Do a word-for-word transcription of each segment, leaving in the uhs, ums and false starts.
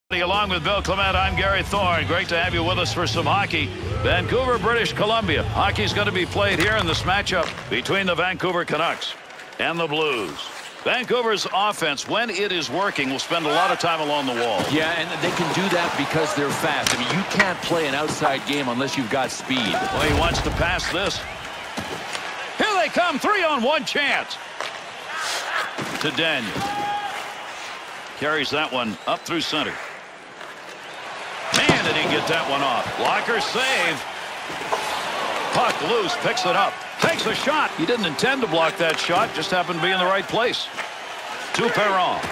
Along with Bill Clement, I'm Gary Thorne. Great to have you with us for some hockey. Vancouver, British Columbia. Hockey's going to be played here in this matchup between the Vancouver Canucks and the Blues. Vancouver's offense, when it is working, will spend a lot of time along the wall. Yeah, and they can do that because they're fast. I mean, you can't play an outside game unless you've got speed. Well, he wants to pass this. Here they come, three on one chance. To Daniel. Carries that one up through center. Man, did he get that one off. Blocker save. Puck loose, picks it up. Takes a shot. He didn't intend to block that shot, just happened to be in the right place. To Perron.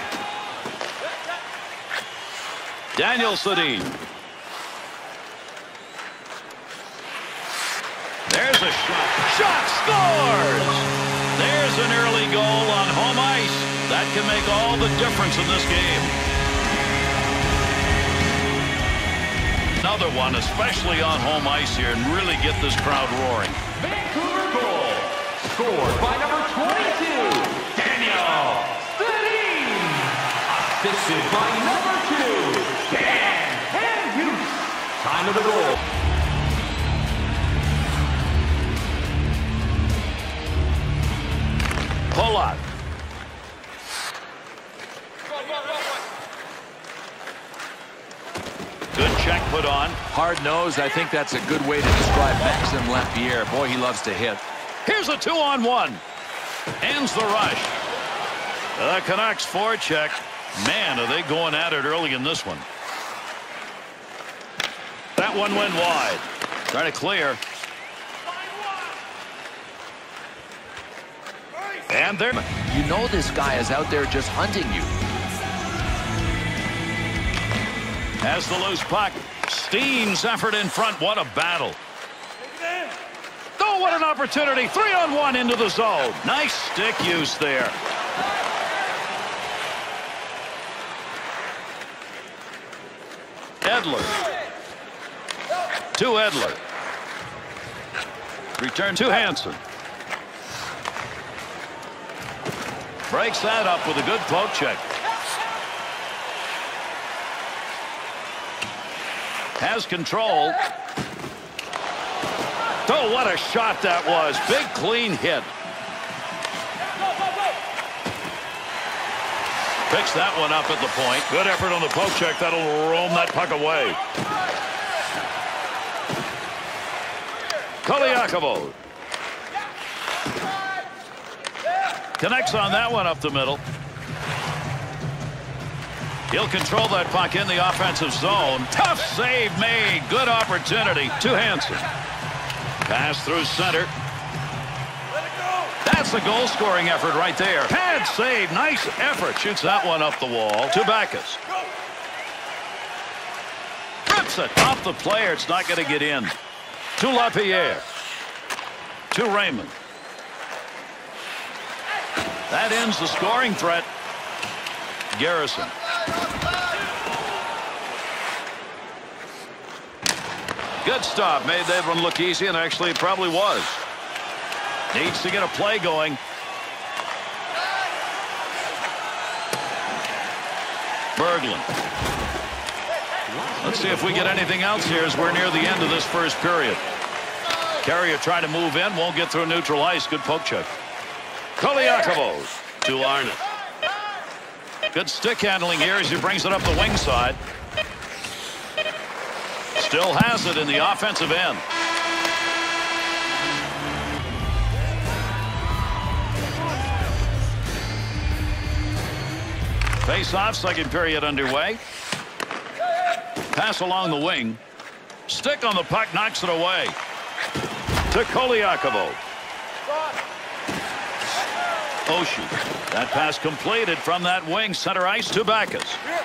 Daniel Sedin. There's a shot. Shot scores! There's an early goal on home ice. That can make all the difference in this game. Another one, especially on home ice here, and really get this crowd roaring. Vancouver goal, scored by number twenty-two, Daniel Sedin. Assisted by number two, Dan Hughes. Time of the goal. Polak. Good check put on. Hard nose, I think that's a good way to describe Maxim Lapierre. Boy, he loves to hit. Here's a two on one. Ends the rush. The Canucks forecheck. Man, are they going at it early in this one. That one went wide. Trying to clear. And there. You know this guy is out there just hunting you. Has the loose puck. Steen's effort in front. What a battle. Oh, what an opportunity. Three on one into the zone. Nice stick use there. Edler. To Edler. Return to Hansen. Breaks that up with a good poke check. Has control. Oh, what a shot that was. Big, clean hit. Picks that one up at the point. Good effort on the poke check. That'll roam that puck away. Koliakovo. Connects on that one up the middle. He'll control that puck in the offensive zone. Tough save made. Good opportunity to Hansen. Pass through center. That's a goal-scoring effort right there. Pad save. Nice effort. Shoots that one up the wall to Backus. Rips it off the player. It's not going to get in. To Lapierre. To Raymond. That ends the scoring threat. Garrison. Good stop. Made that one look easy, and actually it probably was. Needs to get a play going. Berglund. Let's see if we get anything else here as we're near the end of this first period. Carrier trying to move in. Won't get through neutral ice. Good poke check. Koliakovo to Arnott. Good stick handling here as he brings it up the wing side. Still has it in the offensive end. Face-off, second period underway. Pass along the wing. Stick on the puck, knocks it away. To Koliakovo. Oshie. That pass completed from that wing, center ice to Backus.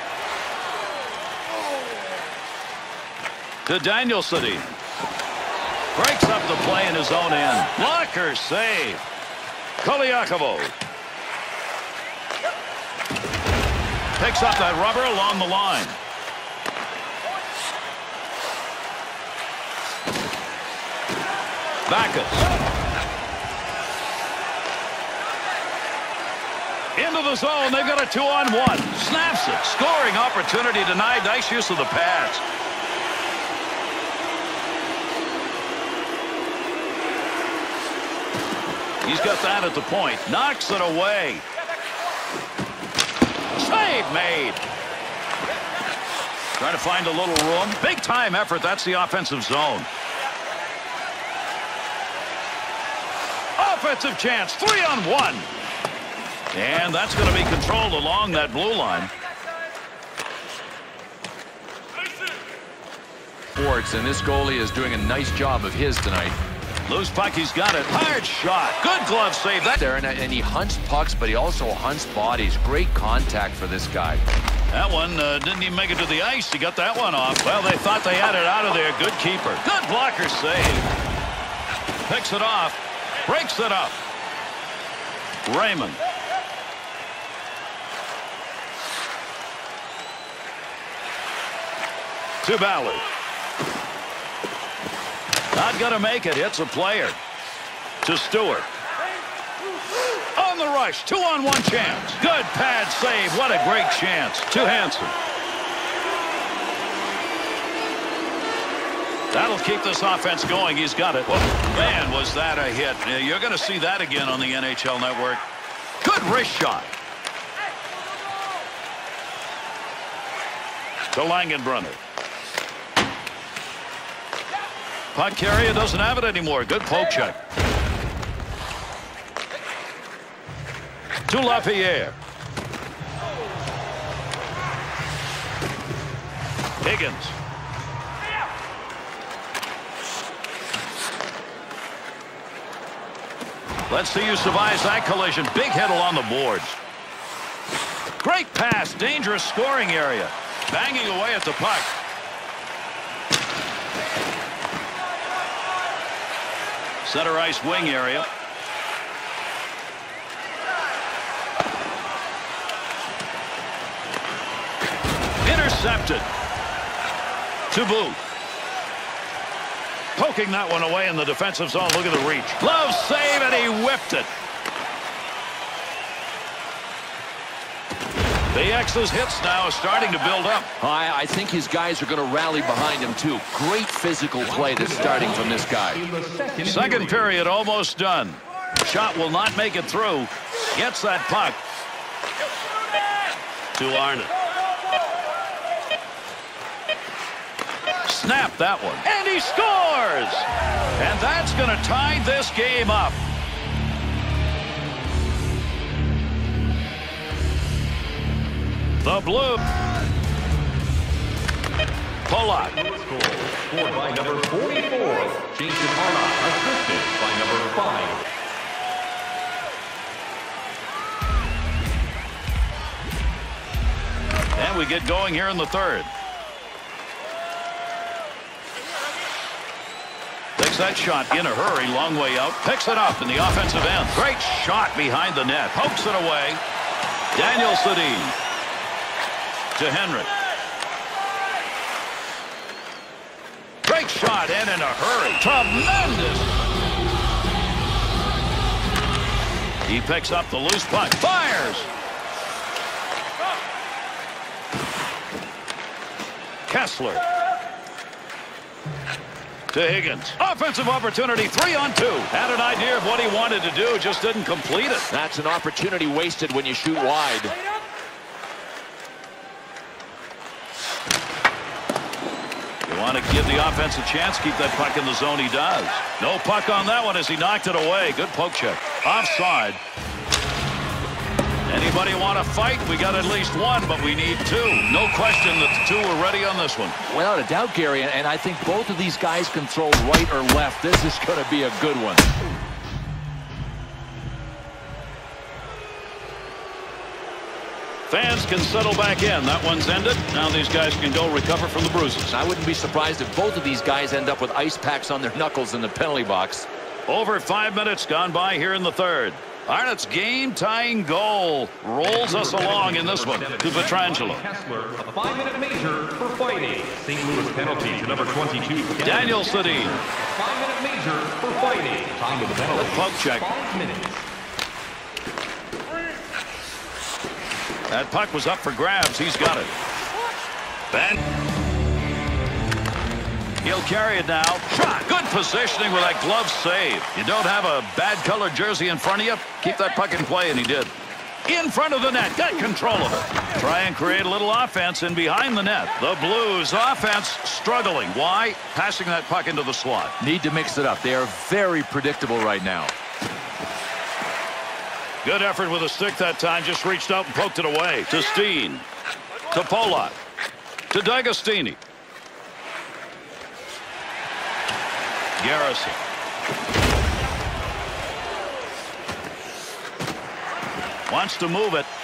To Daniel Sedin. Breaks up the play in his own end. Blocker save. Koliakovo. Picks up that rubber along the line. Backus. Into the zone. They've got a two-on-one. Snaps it. Scoring opportunity denied. Nice use of the pads. He's got that at the point. Knocks it away. Save made. Trying to find a little room. Big time effort. That's the offensive zone. Offensive chance. Three on one. And that's going to be controlled along that blue line. Sports, and this goalie is doing a nice job of his tonight. Loose puck, he's got it. Hard shot. Good glove save. That there, and, and he hunts pucks, but he also hunts bodies. Great contact for this guy. That one uh, didn't even make it to the ice. He got that one off. Well, they thought they had it out of there. Good keeper. Good blocker save. Picks it off. Breaks it up. Raymond. To Ballard. Not going to make it. Hits a player. To Stewart. On the rush. Two-on-one chance. Good pad save. What a great chance. To Hansen. That'll keep this offense going. He's got it. Well, man, was that a hit. You're going to see that again on the N H L Network. Good wrist shot. To Langenbrunner. Puck carrier doesn't have it anymore. Good poke check. To LaPierre. Higgins. Let's see you survive that collision. Big hit along the boards. Great pass. Dangerous scoring area. Banging away at the puck. Center ice wing area. Intercepted. To Booth. Poking that one away in the defensive zone. Look at the reach. Glove save, and he whipped it. The X's hits now is starting to build up. I, I think his guys are going to rally behind him, too. Great physical play that's starting from this guy. Second period almost done. Shot will not make it through. Gets that puck. To Arnott. Snap that one. And he scores! And that's going to tie this game up. The Blue. Pollock. Scored by number forty-four. Jason Arnott, assisted by number five. And we get going here in the third. Takes that shot in a hurry, long way out. Picks it up in the offensive end. Great shot behind the net. Pokes it away. Daniel Sedin. To Henrik. Great shot and in a hurry. Tremendous. He picks up the loose puck. Fires. Kessler. To Higgins. Offensive opportunity. Three on two. Had an idea of what he wanted to do. Just didn't complete it. That's an opportunity wasted when you shoot wide. Want to give the offense a chance, keep that puck in the zone. He does. No puck on that one as he knocked it away. Good poke check. Offside. Anybody want to fight? We got at least one, but we need two. No question that the two are ready on this one. Without a doubt, Gary, and I think both of these guys can throw right or left. This is going to be a good one. Fans can settle back in. That one's ended. Now these guys can go recover from the bruises. I wouldn't be surprised if both of these guys end up with ice packs on their knuckles in the penalty box. Over five minutes gone by here in the third. Arnott's game-tying goal rolls us along in this one to Pietrangelo. Kessler, a five-minute major for fighting. Saint Louis penalty to number twenty-two. Daniel Sedin. Five-minute major for fighting. Time of the penalty. Poke check. Five minutes. That puck was up for grabs. He's got it. Ben. He'll carry it now. Shot. Good positioning with that glove save. You don't have a bad colored jersey in front of you. Keep that puck in play, and he did. In front of the net. Got control of it. Try and create a little offense in behind the net. The Blues offense struggling. Why? Passing that puck into the slot. Need to mix it up. They are very predictable right now. Good effort with a stick that time. Just reached out and poked it away. To Steen. To Polak. To D'Agostini. Garrison. Wants to move it.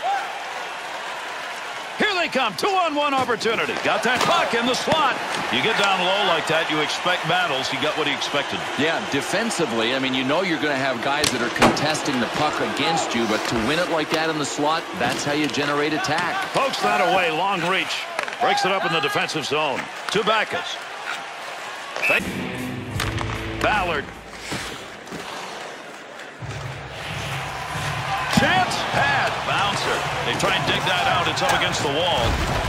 Here they come. Two-on-one opportunity. Got that puck in the slot. You get down low like that, you expect battles. He got what he expected. Yeah, defensively, I mean, you know you're going to have guys that are contesting the puck against you, but to win it like that in the slot, that's how you generate attack. Pokes that away. Long reach. Breaks it up in the defensive zone. To Backes. Ballard. Chance. Pad. Bouncer. They try and dig that out. It's up against the wall.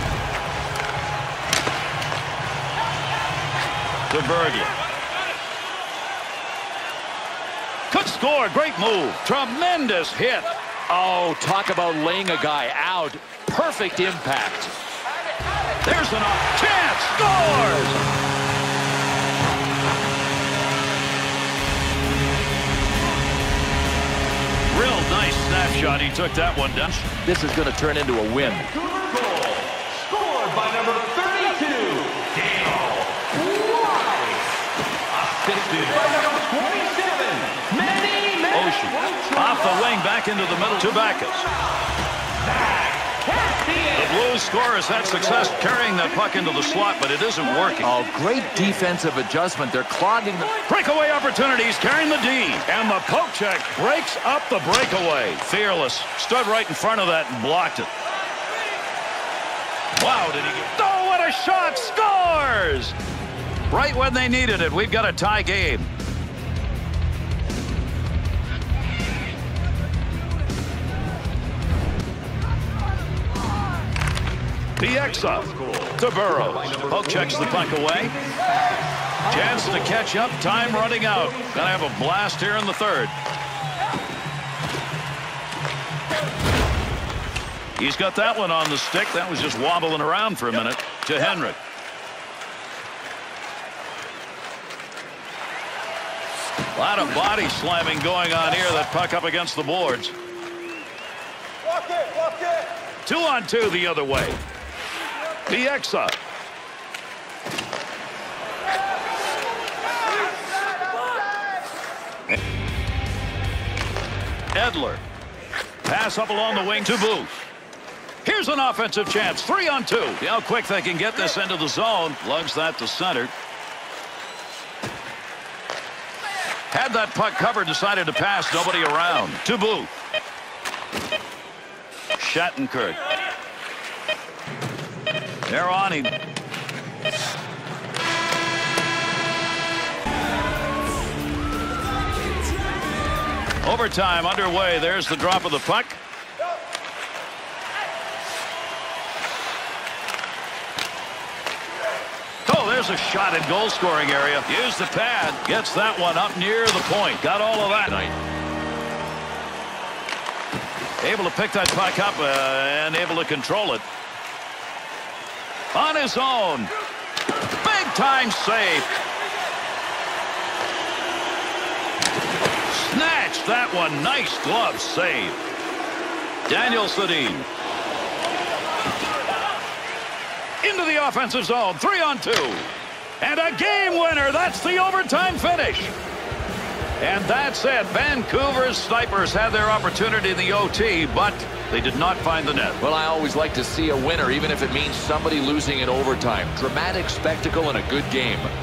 To Berglund. Could score. Great move. Tremendous hit. Oh, talk about laying a guy out. Perfect impact. There's an off chance. Scores! Real nice snapshot. He took that one down. This is going to turn into a win. Goal scored by number thirty-two, Dale Weiss. Assisted by number twenty-seven, Manny Ocean. Off the wing, back into the middle to Backes. The Blues scorers had success carrying that puck into the slot, but it isn't working. Oh, great defensive adjustment. They're clogging the... Breakaway opportunities, carrying the D. And the poke check breaks up the breakaway. Fearless. Stood right in front of that and blocked it. Wow, did he get... Oh, what a shot! Scores! Right when they needed it. We've got a tie game. Bieksa to Burrows. Poke checks the puck away. Chance to catch up. Time running out. Gonna have a blast here in the third. He's got that one on the stick. That was just wobbling around for a minute. To Henrik. A lot of body slamming going on here. That puck up against the boards. Walk it, walk it. Two on two the other way. Bieksa. Edler. Pass up along the wing to Booth. Here's an offensive chance. Three on two. See how quick they can get this into the zone. Lugs that to center. Had that puck covered, decided to pass. Nobody around. To Booth. Shattenkirk. They're on him. Overtime underway. There's the drop of the puck. Oh, there's a shot in goal scoring area. Use the pad. Gets that one up near the point. Got all of that tonight. Able to pick that puck up uh, and able to control it. On his own. Big time save. Snatched that one. Nice glove save. Daniel Sedin. Into the offensive zone. Three on two. And a game winner. That's the overtime finish. And that's it. Vancouver's Snipers had their opportunity in the O T, but they did not find the net. Well, I always like to see a winner, even if it means somebody losing in overtime. Dramatic spectacle and a good game.